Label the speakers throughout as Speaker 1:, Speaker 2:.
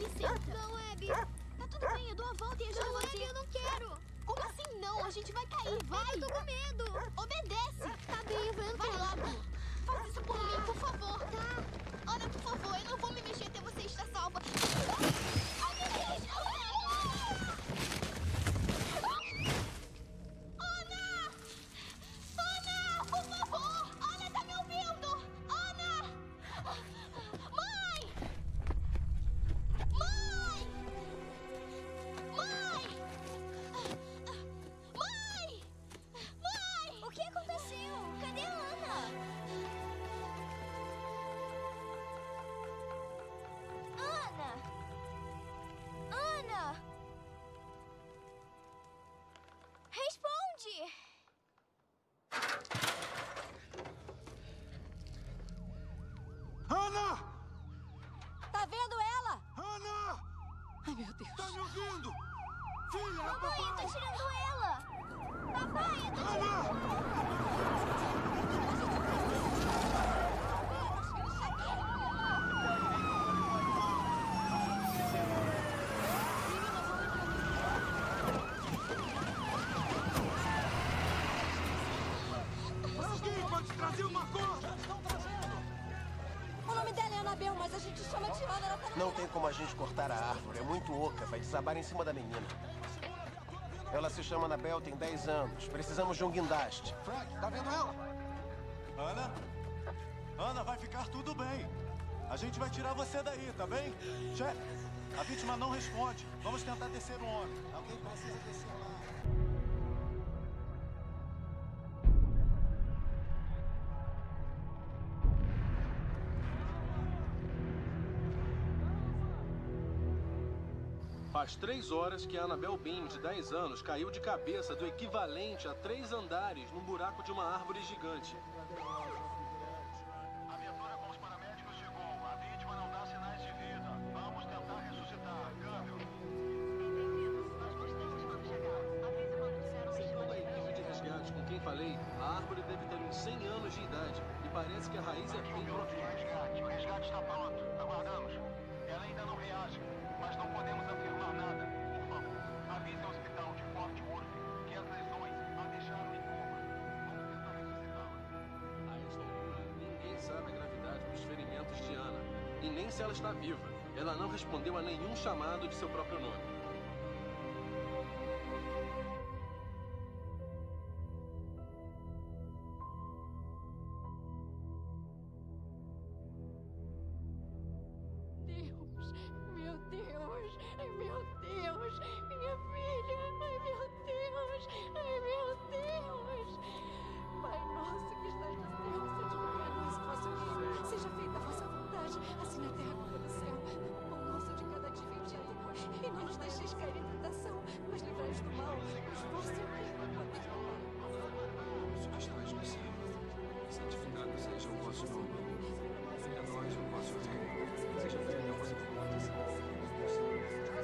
Speaker 1: Senta.
Speaker 2: Não, Abby.
Speaker 1: Tá tudo bem, eu dou a volta e ajudo
Speaker 2: Não,
Speaker 1: você.
Speaker 2: Abby, eu não quero.
Speaker 1: Como assim não? A gente vai cair, vai.
Speaker 2: Eu tô com medo.
Speaker 1: Obedece.
Speaker 2: Tá bem, eu vou entrar.
Speaker 1: Vai logo. Faz isso por mim, por favor.
Speaker 2: Tá.
Speaker 1: Ana, por favor, eu não vou me mexer até você estar salva. Ai, meu Deus! Ana! Ana, por favor! Ana, tá me ouvindo? Ana! Mãe! Mãe! Mãe! Mãe! Mãe!
Speaker 2: O que aconteceu? Cadê a Ana? Ana! Ana! Responde!
Speaker 3: Ana!
Speaker 2: Tá vendo ela?
Speaker 3: Ana!
Speaker 2: Ai, meu Deus.
Speaker 3: Tá me ouvindo? Filha,
Speaker 2: Mamãe, eu
Speaker 3: papai!
Speaker 2: tô tirando ela! Papai, eu tô tirando
Speaker 3: Ana! Alguém pode trazer uma corda?
Speaker 2: O nome dela é Anabel, mas a gente chama de Ana. Ela tá no
Speaker 4: Não tem como a gente cortar a árvore. É muito oca. Vai desabar em cima da menina. Ela se chama Anabel, tem 10 anos. Precisamos de um guindaste.
Speaker 3: Frank, tá vendo ela? Ana? Ana, vai ficar tudo bem. A gente vai tirar você daí, tá bem? Chefe, a vítima não responde. Vamos tentar descer um homem. Alguém precisa descer lá.
Speaker 5: Faz 3 horas que a Annabel Bean, de 10 anos, caiu de cabeça do equivalente a 3 andares num buraco de uma árvore gigante.
Speaker 6: A viatura com os paramédicos chegou. A vítima não dá sinais de vida. Vamos tentar ressuscitar. Câmbio.
Speaker 1: Entendido. Nós gostamos quando chegar. Avisa quando disser
Speaker 5: Segundo a equipe de resgate com quem falei, a árvore deve ter uns 100 anos de idade e parece que a raiz é
Speaker 6: Aqui
Speaker 5: bem
Speaker 6: o piloto de
Speaker 5: profunda.
Speaker 6: resgate. O resgate está pronto. Aguardamos. Ela ainda não reage, mas não podemos afirmar nada. Por favor, avise ao hospital de Fort Worth que as lesões a deixaram em coma. Vamos tentar ressuscitá-la.
Speaker 5: A esta altura, ninguém sabe a gravidade dos ferimentos de Ana. E nem se ela está viva. Ela não respondeu a nenhum chamado de seu próprio nome.
Speaker 2: Meu Deus! Ai, meu Deus! Minha filha! Ai, meu Deus! Ai, meu Deus! Pai nosso que estás no céu, santificado se vosso nome. Seja feita a vossa vontade, assim na terra como no céu. O pão nosso de cada dia nos dai. E não nos deixeis cair em tentação, mas livrai-nos do mal. Pois vosso é o reino, o poder e a glória.
Speaker 7: Nosso que estás no céu, santificado seja o vosso nome. Venha a nós o vosso reino. Seja feita a vossa vontade, assim na terra como no céu.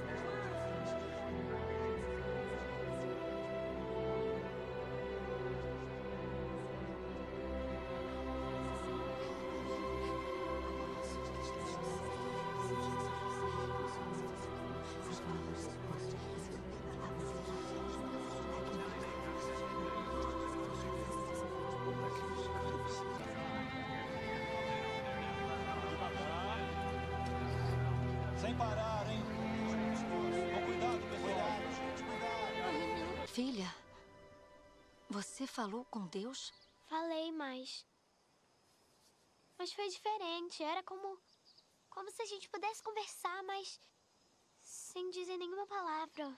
Speaker 3: Sem parar, hein? Com cuidado, pessoal. Cuidado.
Speaker 8: Filha, você falou com Deus?
Speaker 2: Falei, mas foi diferente. Era como se a gente pudesse conversar, mas sem dizer nenhuma palavra.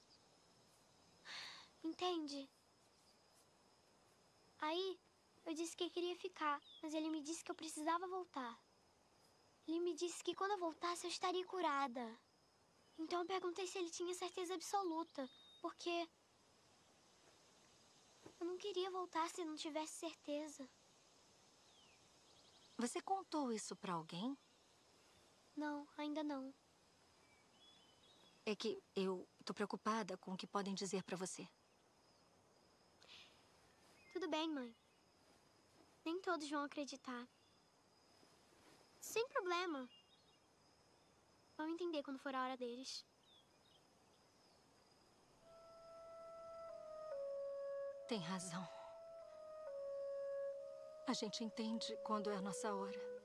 Speaker 2: Entende? Aí, eu disse que queria ficar, mas ele me disse que eu precisava voltar. Ele me disse que quando eu voltasse, eu estaria curada. Então eu perguntei se ele tinha certeza absoluta, porque eu não queria voltar se não tivesse certeza.
Speaker 8: Você contou isso pra alguém?
Speaker 2: Não, ainda não.
Speaker 8: É que eu tô preocupada com o que podem dizer pra você.
Speaker 2: Tudo bem, mãe. Nem todos vão acreditar. Sem problema.
Speaker 1: Vão entender quando for a hora deles.
Speaker 8: Tem razão. A gente entende quando é a nossa hora.